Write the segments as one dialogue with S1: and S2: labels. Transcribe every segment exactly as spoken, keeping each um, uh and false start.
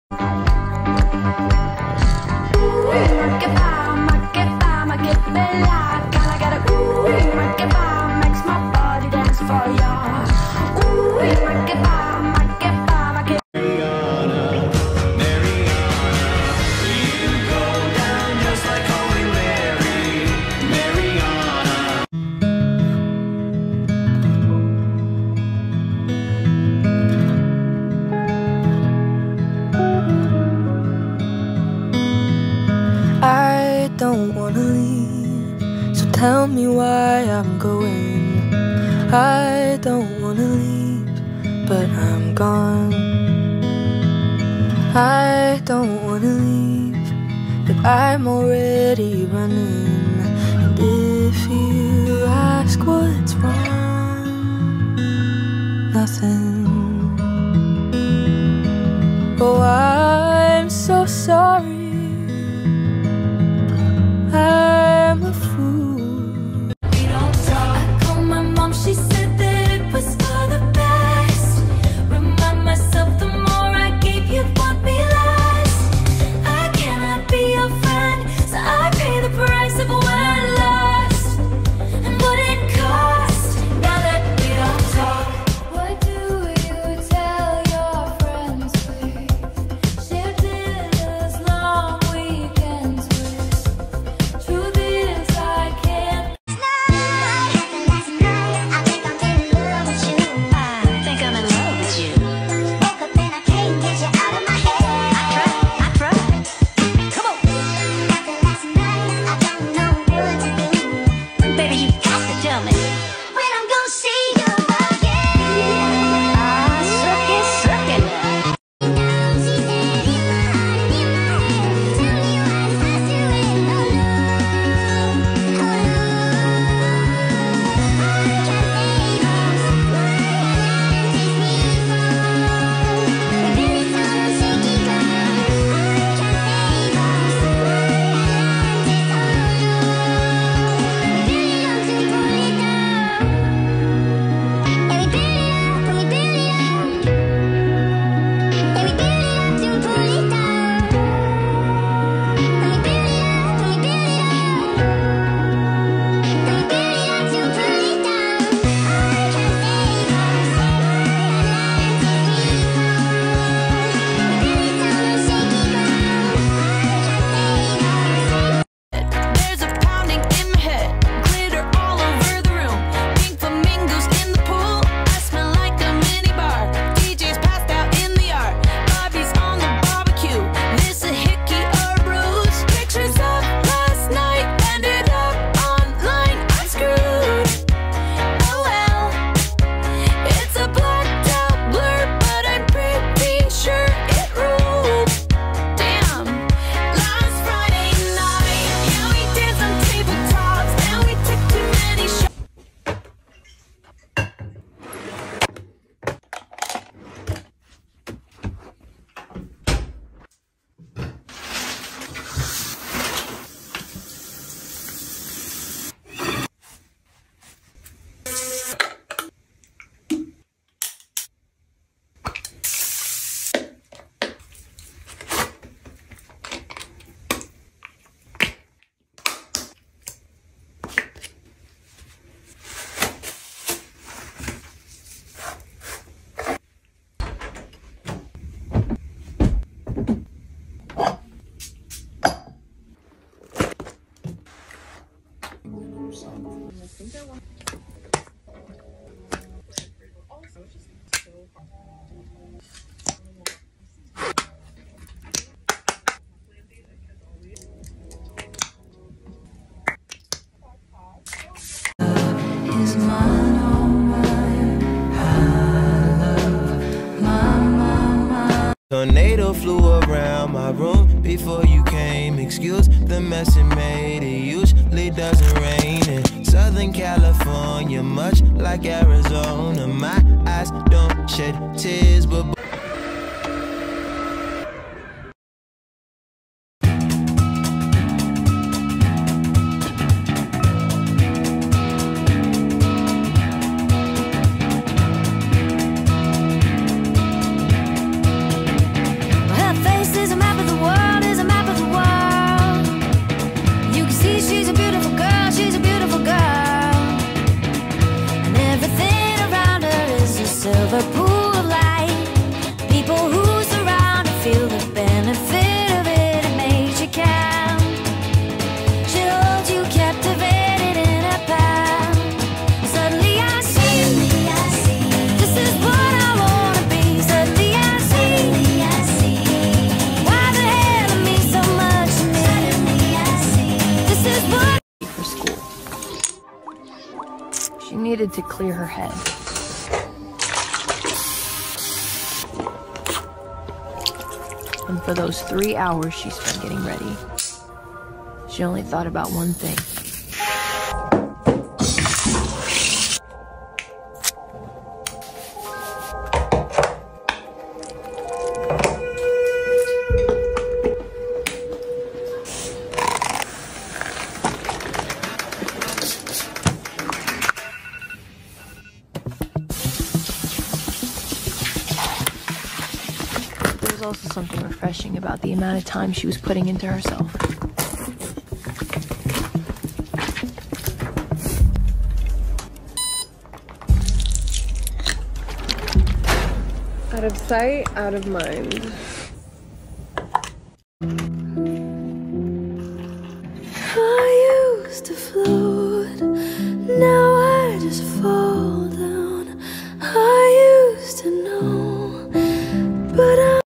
S1: I don't wanna leave, so tell me why I'm going. I don't wanna leave, but I'm gone. I don't wanna leave, but I'm already running. And if you ask what's wrong, nothing. Oh, I'm so sorry, I'm a fool. We don't talk. I called my mom, she said that it was for the best. Remind myself the more I gave you what we lost. I cannot be your friend, so I pay the price of what I lost and what it cost. Now that we don't talk, what do you tell your friends we shared dinners, long weekends with? Truth is I can't.
S2: Last night, I think I'm in love with you.
S3: I think I'm in love with you.
S2: Woke up and I can't get you out of my head.
S3: I tried, I tried. Come on.
S2: After last night, I don't know what to do.
S3: Baby, you got to tell me.
S2: When I'm gonna see you again.
S3: Ah, suck it, suck it.
S2: She said, "It's my heart in your mind. Tell me why it's not to end. Oh no, oh no. I can't save us. My hand takes me far. Really some shaky ground. I can't save us. My hand takes, oh no. We really love to pull it down. Yeah, we build it up and we build it up. Yeah, we build it up to pull it down. And we build it up and we build it up. And we build it up to pull it down. I can't save us. My hand takes me far. Really some shaky ground. I can't save us.
S1: There's a pounding in my head, glitter all over the room, pink flamingos in the pool. I smell like a mini bar. D J's passed out in the yard. Bobby's on the barbecue. This a hickey or a bruise. Pictures of last night ended up online. I'm screwed. Oh well, it's a blacked out blur, but I'm pretty sure it ruled. Damn, last Friday night, yeah, we danced on tabletops and we took too many shots. Is mine, oh mine. I love my, my, my.
S4: Tornado flew around my room before you came. Excuse the mess it made. It usually doesn't rain in Southern California, much like Arizona. My eyes don't shed tears, but
S2: Her face
S1: of light. People who surround and feel the benefit of it. It makes you count. She holds you captivated in a palm. Suddenly I see, this is what I wanna be. Suddenly I see, why the hell it means so much to me. This is what.
S5: For school. She needed to clear her head. And for those three hours she spent getting ready, she only thought about one thing. There was also something refreshing about the amount of time she was putting into herself.
S6: Out of sight, out of mind.
S1: I used to float, now I just fall down. I used to know, but I.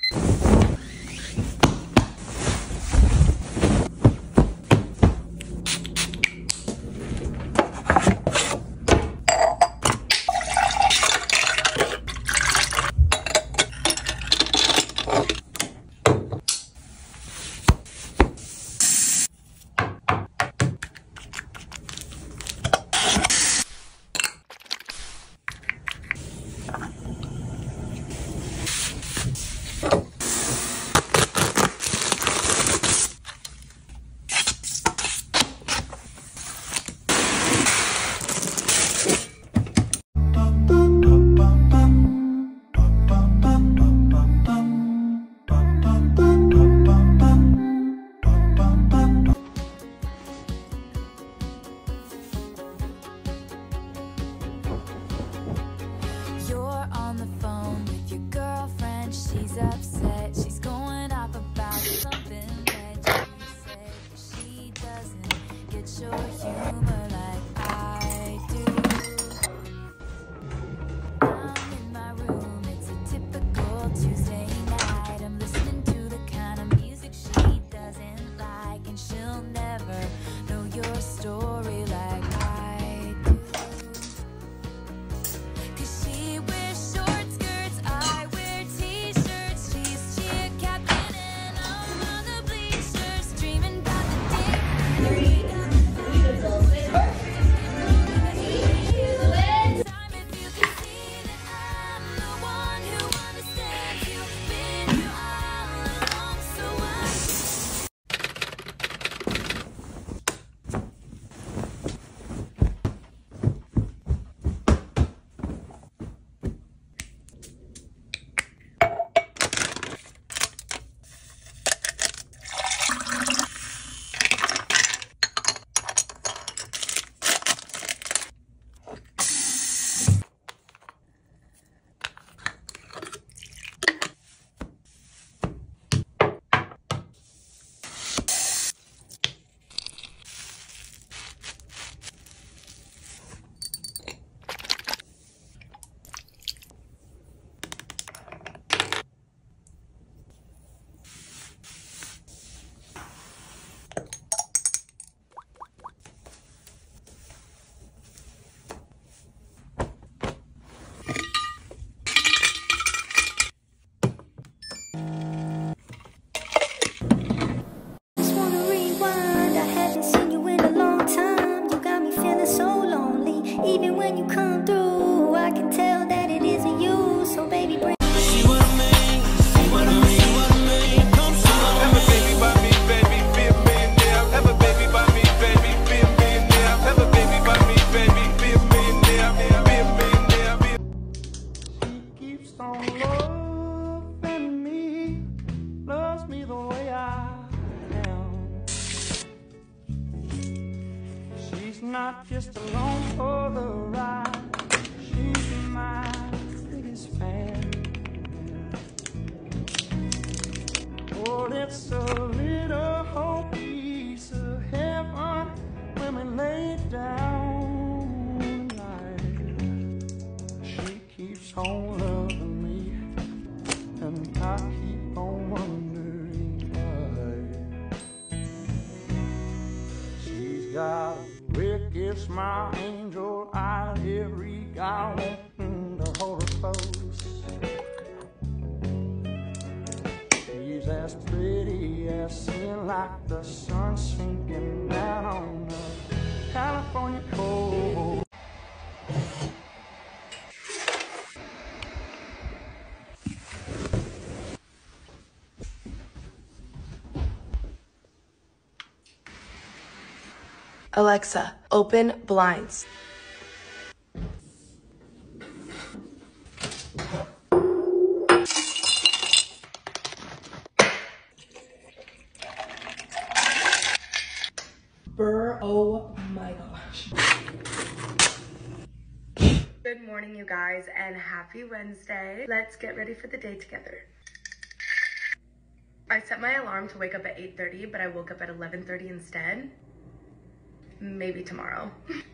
S7: You're on the phone with your girlfriend. She's upset. She's going off about something that you said. She doesn't get your humor like I do. I'm in my room. It's a typical Tuesday night. I'm listening to the kind of music she doesn't like, and she'll never know your story like I do. She wears short skirts, I wear t-shirts. She's cheer captain and I'm on the bleachers, dreaming about the day. Time if you can see that I'm the one who understands you. Been here all along, so I.
S2: Just wanna rewind. I haven't seen you in a long time. You got me feeling so lonely. Even when you come through, I can tell that it isn't you. So baby, bring.
S4: See what I mean? See what I mean? See what I mean? Come see what I
S8: Have a baby by me, baby, be a millionaire. Have a baby by me, baby, be a millionaire. Have a baby by me, baby, be a millionaire. Be a millionaire. Be a... She keeps on loving me, loves me the way I am. She's not just along for the ride. She's my biggest fan. it's a little whole piece of heaven when we lay down tonight. She keeps on loving me, and I keep on wondering why. She's got a wicked smile, angel eye, every guy wanting to hold her close. She's as pretty as sin, like the sun sinking down on the California coast.
S9: Alexa, open blinds. Burr, oh my gosh. Good morning, you guys, and happy Wednesday. Let's get ready for the day together. I set my alarm to wake up at eight thirty, but I woke up at eleven thirty instead. Maybe tomorrow.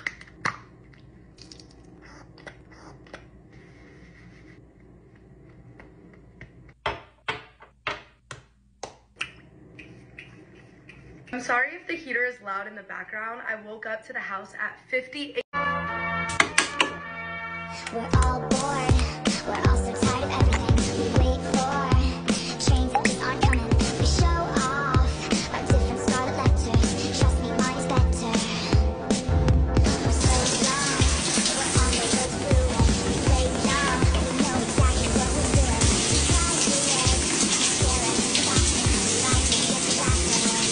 S9: I'm sorry if the heater is loud in the background. I woke up to the house at fifty-eight.
S2: We're all bored, we're all so tired of everything we wait for. Trains that just aren't coming, we show off our different scarlet letters. Trust me, mine is better. We're so young, we're on the road through it. We play dumb, we know exactly what we're doing. We try to live, scare us, stop it. We like to get the back of it.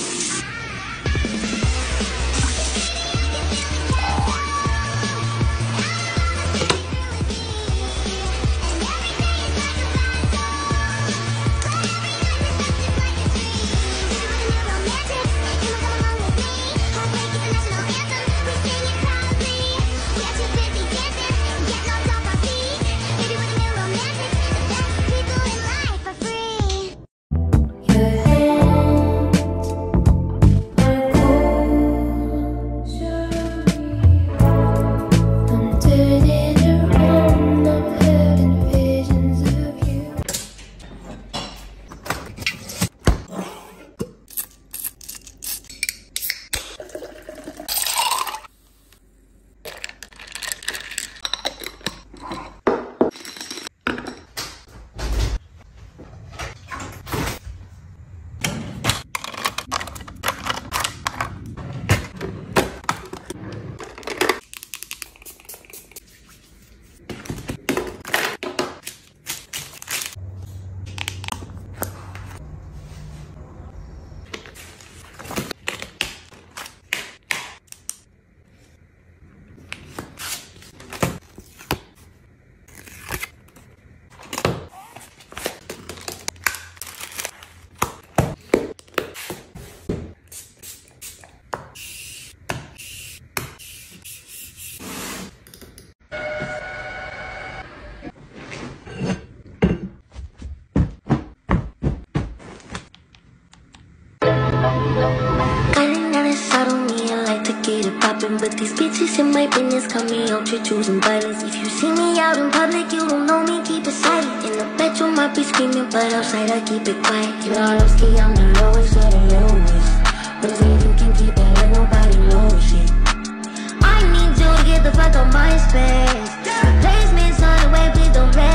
S10: But these bitches in my business call me out to choosing violence. If you see me out in public, you don't know me, keep it silent. In the bedroom, I be screaming, but outside, I keep it quiet. You know, I'm ski, I'm the lowest of the lowest. But as if you can keep it, let nobody know shit. I need you to get the fuck on my space. Replacements on the way, please don't play.